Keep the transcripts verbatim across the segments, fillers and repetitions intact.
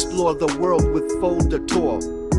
explore the world with Folder Tour.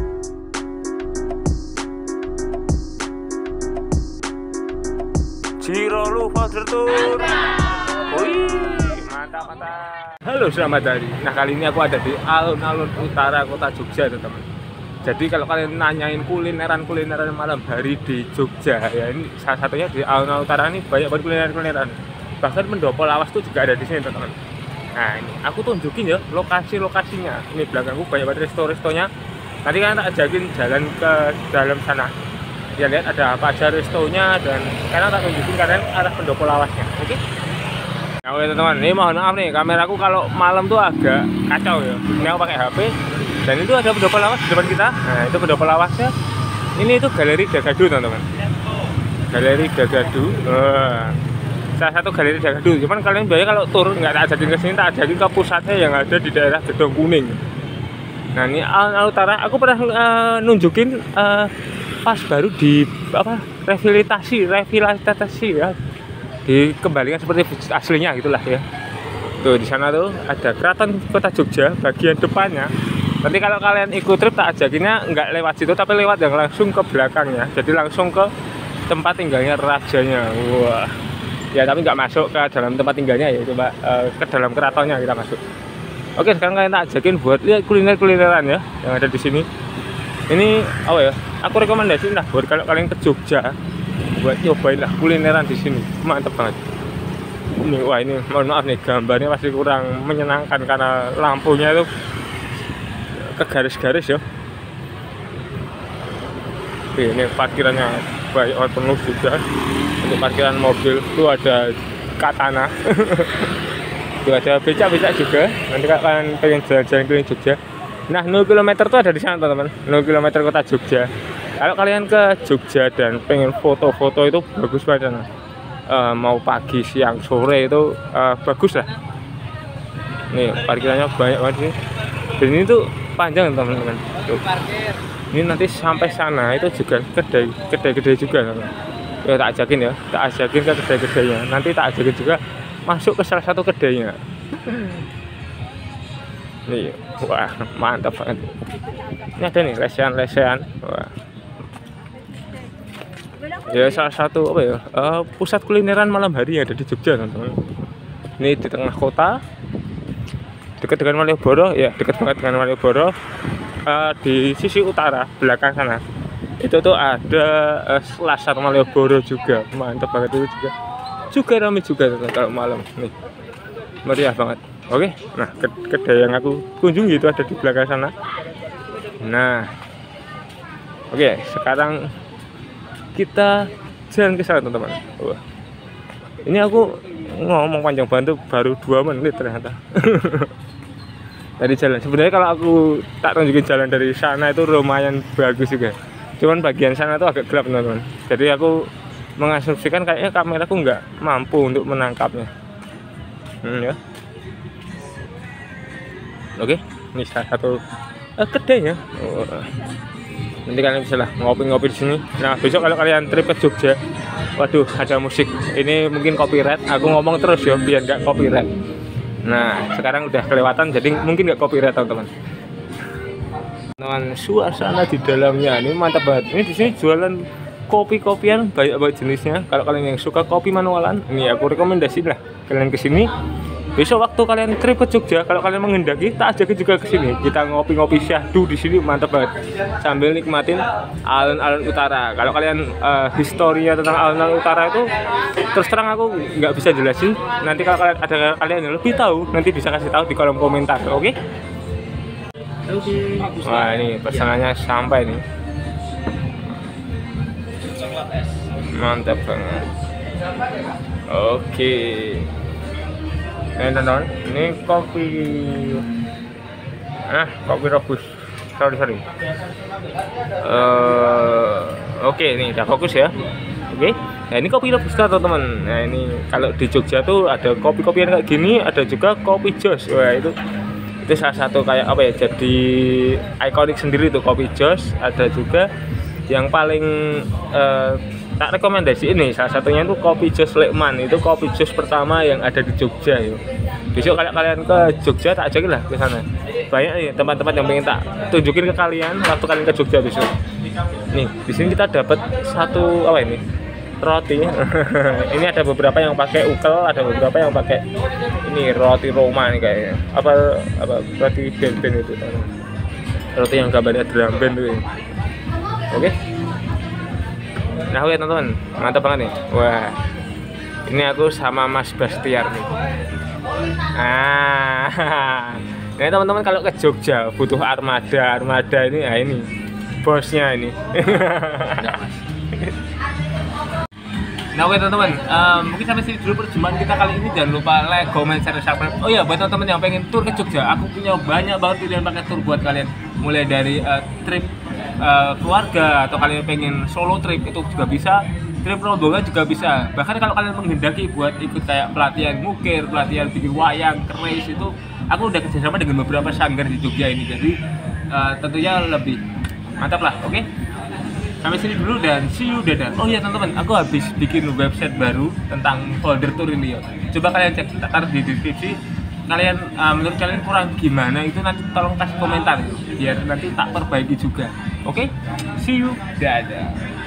Cirolu Folder Tour. Wih, mantap mantap. Halo, selamat hari. Nah, kali ini aku ada di alun-alun utara kota Jogja, teman-teman. Jadi kalau kalian nanyain kulineran-kulineran malam hari di Jogja, ya ini salah satunya di alun-alun utara ini banyak banget kulineran-kulineran. Bahkan pendopo lawas tuh juga ada di sini, teman-teman. Nah, ini aku tunjukin ya lokasi-lokasinya. Ini belakangku banyak banget resto-restonya. Nanti kan tak ajakin jalan ke dalam sana. Ya lihat ada apa aja restonya, dan sekarang tak tunjukin kalian arah pendopo lawasnya. Oke? Nah, oke teman-teman, ini mohon maaf nih, kameraku kalau malam tuh agak kacau ya. Ini aku pakai H P, dan itu ada pendopo lawas di depan kita. Nah, itu pendopo lawasnya. Ini itu Galeri Dagadu, teman-teman. Galeri Dagadu. Uh, salah satu galeri Dagadu. Cuman kalian biasanya kalau tur nggak tak ajakin ke sini, tak ajakin ke pusatnya yang ada di daerah Gedung Kuning. Nah, ini alun-alun utara. Aku pernah uh, nunjukin uh, pas baru di apa rehabilitasi rehabilitasi ya, dikembalikan seperti aslinya gitulah ya. Tuh di sana tuh ada Keraton Kota Jogja bagian depannya. Nanti kalau kalian ikut trip tak ajakinnya nggak lewat situ, tapi lewat yang langsung ke belakangnya, jadi langsung ke tempat tinggalnya rajanya. Wah ya, tapi nggak masuk ke dalam tempat tinggalnya ya, coba uh, ke dalam keratonnya kita masuk. Oke, sekarang kalian tak ajakin buat lihat kuliner-kulineran ya yang ada di sini. Ini apa ya? Aku rekomendasiin lah buat kalau kalian ke Jogja, buat nyobain lah kulineran di sini. Mantap banget. Ini wah, ini mohon maaf nih, gambarnya pasti kurang menyenangkan karena lampunya itu ke garis-garis ya. Oke, ini parkirannya banyak orang penuh juga. Untuk parkiran mobil tuh ada Katana. Tuh ada becak-becak juga. Nanti kalau kalian pengen jalan-jalan keliling Jogja. Nah, nol kilometer itu ada di sana, teman-teman. nol kilometer kota Jogja. Kalau kalian ke Jogja dan pengen foto-foto itu bagus banget. Uh, mau pagi, siang, sore itu uh, bagus lah. Nih, parkirannya banyak banget sih. Dan ini tuh panjang, teman-teman. Ini nanti sampai sana itu juga kedai, kedai-kedai juga, teman-teman. Ya tak ajakin ya, tak ajakin ke kedai-kedainya. Nanti tak ajakin juga masuk ke salah satu kedainya. Nih, wah mantap banget. Ini ada nih lesehan-lesehan. Wah. Ya salah satu apa ya? Uh, pusat kulineran malam hari yang ada di Jogja, teman-teman. Ini di tengah kota, dekat dengan Malioboro, ya dekat banget dengan Malioboro. Uh, di sisi utara belakang sana itu tuh ada uh, Selasar Malioboro juga. Mantap banget itu juga. Juga ramai juga teman, kalau malam. Nih, meriah banget. Oke, nah kedai yang aku kunjungi itu ada di belakang sana. Nah, oke, sekarang kita jalan ke sana, teman-teman. Wah, ini aku ngomong panjang banget baru dua menit ternyata. Dari jalan, sebenarnya kalau aku tak tunjukin jalan dari sana itu lumayan bagus juga. Cuman bagian sana tuh agak gelap, teman-teman. Jadi aku mengasumsikan kayaknya kameraku nggak mampu untuk menangkapnya. Hmm, ya. Oke, ini salah satu uh, kedainya. Oh, nanti kalian bisa lah ngopi-ngopi di sini. Nah, besok kalau kalian trip ke Jogja, waduh ada musik. Ini mungkin copyright. Aku ngomong terus ya biar nggak copyright. Nah, sekarang udah kelewatan, jadi mungkin nggak copyright, teman-teman. Teman, suasana di dalamnya ini mantap banget. Ini di sini jualan kopi-kopian banyak banget jenisnya. Kalau kalian yang suka kopi manualan, ini aku rekomendasiin lah kalian ke sini. Besok waktu kalian trip ke Jogja, kalau kalian mengendaki, tak ajakin juga ke sini. Kita ngopi-ngopi syahdu di sini, mantap banget. Sambil nikmatin alun-alun utara. Kalau kalian uh, historinya tentang alun-alun utara itu, terus terang aku nggak bisa jelasin. Nanti kalau kalian ada kalian yang lebih tahu, nanti bisa kasih tahu di kolom komentar, oke? Okay? Wah, ini pesanannya sampai nih. Mantap banget. Oke. Okay. Ini teman-teman, ini kopi ah kopi robus, sorry sorry uh, oke okay, ini udah fokus ya. Oke, okay. Nah ini kopi robusta, teman-teman. Nah ini kalau di Jogja tuh ada kopi-kopi yang kayak gini, ada juga kopi jos. Wah itu itu salah satu kayak apa ya, jadi ikonik sendiri tuh kopi jos. Ada juga yang paling uh, tak rekomendasi ini, salah satunya itu kopi jos Lekman. Itu kopi jos pertama yang ada di Jogja ya. Besok kalau kalian ke Jogja tak ajakin lah ke sana. banyak nih tempat-tempat yang pengen tak tunjukin ke kalian waktu kalian ke Jogja besok. Nih, di sini kita dapat satu apa ini? Roti. Ini ada beberapa yang pakai ukel, ada beberapa yang pakai ini roti Roma nih kayaknya. Apa apa roti ben-ben itu. Roti yang gambarnya drum band tuh. Oke. Nah, oke teman-teman, mantap banget nih. Wah. Ini aku sama Mas Bastiar nih. Ah. Nah, teman-teman kalau ke Jogja butuh armada, armada ini ya ini bosnya ini. Nah oke teman-teman, um, mungkin sampai sini dulu perjumpaan kita kali ini. Jangan lupa like, comment, share, subscribe. Oh ya, buat teman-teman yang pengen tur ke Jogja, aku punya banyak banget pilihan paket tur buat kalian. Mulai dari uh, trip uh, keluarga, atau kalian pengen solo trip itu juga bisa, trip rombongan juga bisa. Bahkan kalau kalian menghendaki buat ikut kayak pelatihan ngukir, pelatihan bikin wayang, keris, itu aku udah kerjasama dengan beberapa sanggar di Jogja ini. Jadi uh, tentunya lebih mantap lah, oke? Okay? Sampai sini dulu dan see you, dadah. Oh iya teman-teman, aku habis bikin website baru tentang folder tour ini ya. Coba kalian cek, taruh di deskripsi. Kalian uh, menurut kalian kurang gimana itu nanti tolong kasih komentar biar nanti tak perbaiki juga. Oke? Okay? See you, dadah.